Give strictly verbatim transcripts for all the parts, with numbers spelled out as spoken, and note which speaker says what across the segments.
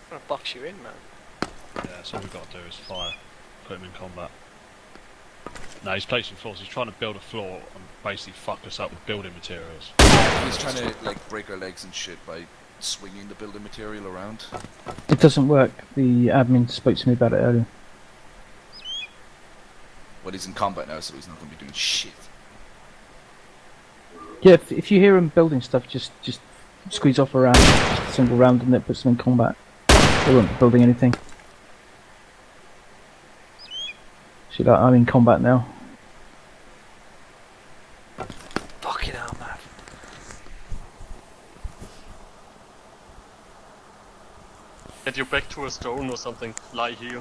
Speaker 1: I'm gonna box you in, man.
Speaker 2: Yeah, that's all we've got to do is fire. Put him in combat. No, he's placing floors. He's trying to build a floor and basically fuck us up with building materials.
Speaker 3: He's trying to like break our legs and shit by swinging the building material around.
Speaker 4: It doesn't work. The admin spoke to me about it earlier.
Speaker 3: Well, he's in combat now, so he's not going to be doing shit.
Speaker 4: Yeah, if, if you hear him building stuff, just just squeeze off a round, just a single round, and it puts them in combat. They won't be building anything. See that? I'm in combat now.
Speaker 1: Fucking hell, man.
Speaker 5: Get you back to a stone or something. Lie here.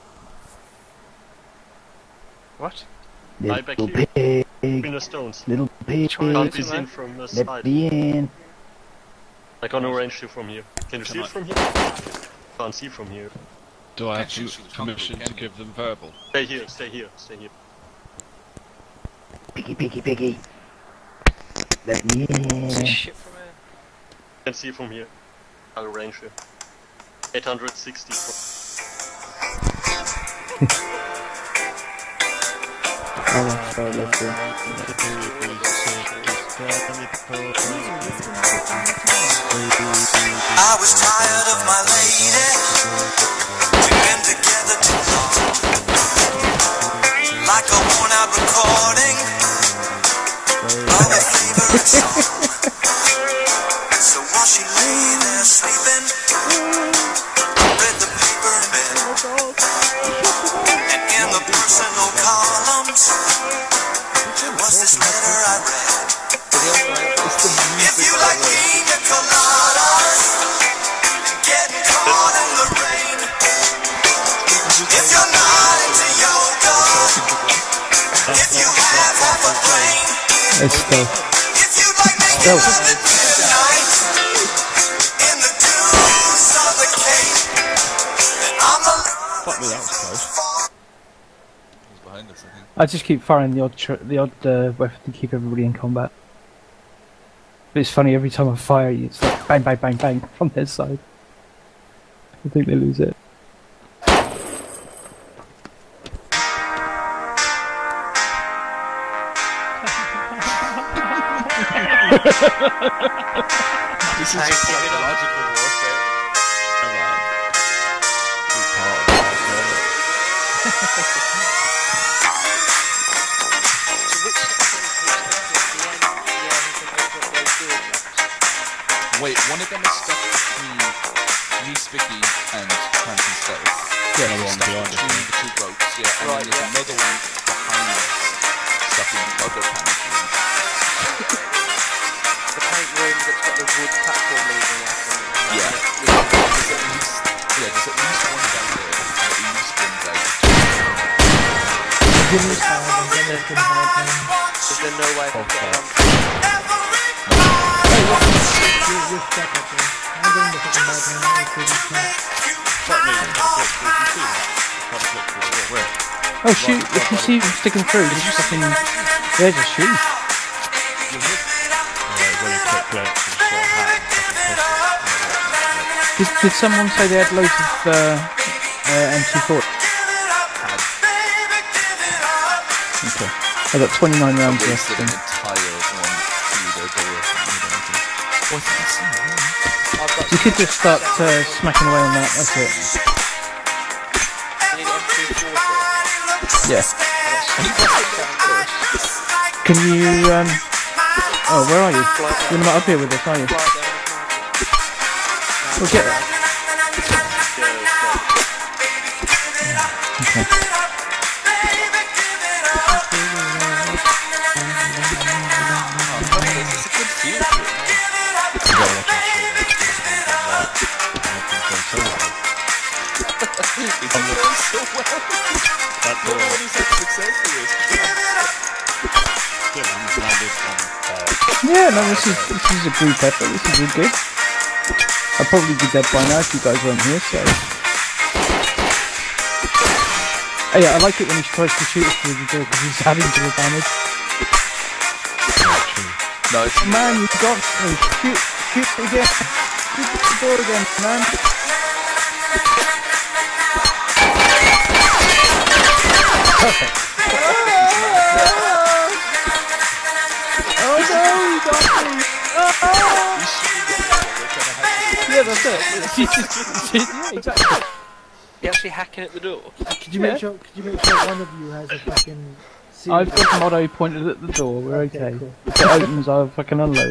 Speaker 1: What?
Speaker 5: Lie back
Speaker 4: Little
Speaker 5: here.
Speaker 4: pig,
Speaker 5: Between the stones.
Speaker 4: little pig,
Speaker 5: Can't be seen from the
Speaker 4: let
Speaker 5: side.
Speaker 4: me in.
Speaker 5: I got no range you from here. Can you
Speaker 2: Can
Speaker 5: see
Speaker 2: I-
Speaker 5: it from here? Can't see from here.
Speaker 2: Do I have
Speaker 3: Can't shoot the
Speaker 2: permission
Speaker 3: concrete,
Speaker 2: to
Speaker 3: can you?
Speaker 2: give them verbal?
Speaker 5: Stay here, stay here, stay here.
Speaker 4: Piggy, piggy, piggy. Let me
Speaker 1: See
Speaker 4: in.
Speaker 1: shit from here.
Speaker 5: Can see from here. I'll range you. eight hundred sixty.
Speaker 4: Oh, sorry, let's go.
Speaker 6: I was tired of my lady. We've been together too long. Like a worn out recording of a favorite song. So while she lay there sleeping, read the paper in bed. And in the personal columns, there was this letter I read. If you like pina coladas, getting caught in the rain. If you're not into yoga, if you have half a brain.
Speaker 4: Let's go.
Speaker 6: If you like making
Speaker 4: Go.
Speaker 6: love at midnight, in the dunes of the Cape, then I'm the
Speaker 2: Fuck me, that was close.
Speaker 3: He's behind us, I think.
Speaker 4: I just keep firing the odd, tr the odd uh, weapon to keep everybody in combat. But it's funny, every time I fire, it's like bang, bang, bang, bang from their side. I think they lose it.
Speaker 3: This is psychological warfare.
Speaker 2: Come on. It's part of it, isn't it?
Speaker 1: So which
Speaker 3: Wait, one of them is stuck between me, Spicky, and Cranston Stealth.
Speaker 2: Yeah,
Speaker 3: He's
Speaker 2: one
Speaker 3: stuck
Speaker 2: behind us,
Speaker 3: between
Speaker 2: yeah.
Speaker 3: the two ropes, yeah, and
Speaker 1: Right,
Speaker 3: then there's
Speaker 1: yeah.
Speaker 3: another one behind us, stuck in the other panic room.
Speaker 1: the paint room that's got the wood platform leading up? And
Speaker 3: Yeah, there's, there's at least, yeah, there's at least one guy there, and at least one guy
Speaker 1: Is there no way I can get around?
Speaker 4: Oh shoot, if you see them sticking through, just fucking... Yeah, just shoot.
Speaker 2: Yeah, really quick glance and sort of hat and fucking
Speaker 4: Did, did someone say they had loads of uh, uh, M two forty? Okay. I got twenty-nine rounds left.
Speaker 3: wasted an
Speaker 4: then.
Speaker 3: entire one through their door. What's this?
Speaker 1: I've got
Speaker 4: You could just start uh, smacking away on that, that's it.
Speaker 1: you need M two forty.
Speaker 4: Yeah. Can you, um... Oh, where are you? You're not up here with us, are you? We'll get it. Okay.
Speaker 3: It's a good feel to it. It's going so well.
Speaker 2: That door.
Speaker 3: Nobody's had success with this.
Speaker 2: Still, I'm landed on uh,
Speaker 4: Yeah, no, this is this is a group effort. This is all good. I'd probably be dead by now if you guys weren't here. So, oh, yeah, I like it when he tries to shoot us through the door because he's adding to the damage.
Speaker 3: No, it's
Speaker 4: Man, you got me. Shoot, shoot again. Shoot the door again, man. Oh no, he got me! Yeah, that's it. She's just, she's, yeah, exactly.
Speaker 1: You actually hacking at the door?
Speaker 7: Could you
Speaker 4: Yeah.
Speaker 7: make sure? Could you make sure one of you has a fucking?
Speaker 4: I've got the motto pointed at the door, we're okay.
Speaker 7: Okay, cool.
Speaker 4: If it opens, I'll fucking unload.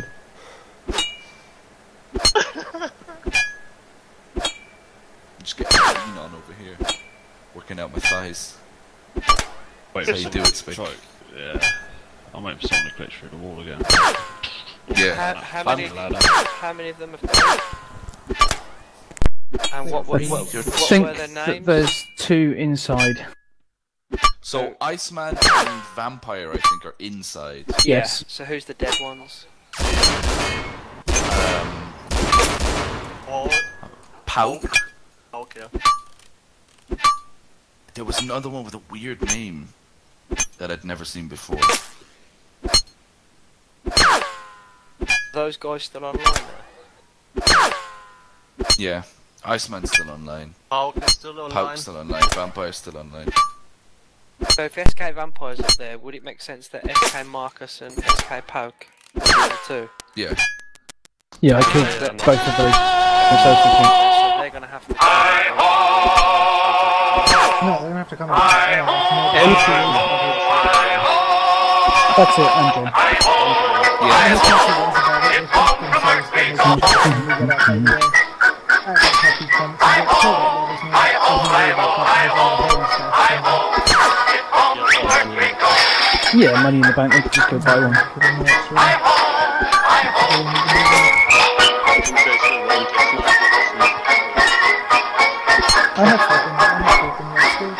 Speaker 3: Just getting lean on over here, working out my thighs.
Speaker 2: Wait,
Speaker 3: That's how you do it, Spick.
Speaker 2: Try- Yeah. I'm waiting for someone to glitch through the wall again.
Speaker 3: Yeah.
Speaker 1: How, how
Speaker 2: Find
Speaker 1: many?
Speaker 2: the ladder.
Speaker 1: How many of them have done it? And what, what,
Speaker 4: I
Speaker 1: what, what,
Speaker 4: think
Speaker 1: were their
Speaker 4: that
Speaker 1: names?
Speaker 4: there's two inside.
Speaker 3: So Iceman and Vampire, I think, are inside.
Speaker 1: Yeah.
Speaker 4: Yes.
Speaker 1: So who's the dead ones?
Speaker 3: Um,
Speaker 5: Oh,
Speaker 3: Pauk.
Speaker 5: okay.
Speaker 3: There was another one with a weird name that I'd never seen before.
Speaker 1: Those guys still online now?
Speaker 3: Yeah, Iceman's still online.
Speaker 5: Pauk is still online.
Speaker 3: Pauk's still online. Vampire's still online.
Speaker 1: So if S K Vampire's up there, would it make sense that S K Marcus and S K Pauk were the other two?
Speaker 3: Yeah.
Speaker 4: Yeah, I killed
Speaker 5: Yeah,
Speaker 4: both of those. Myself, I think.
Speaker 1: So they're gonna have to...
Speaker 7: No, they're gonna have to come out. Yeah,
Speaker 4: That's it, I'm done. Yeah, money in the bank, we could just go buy one.
Speaker 7: I have taken, I have taken your skills.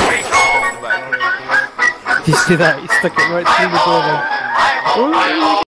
Speaker 7: Did you see that? He stuck it right through the door then.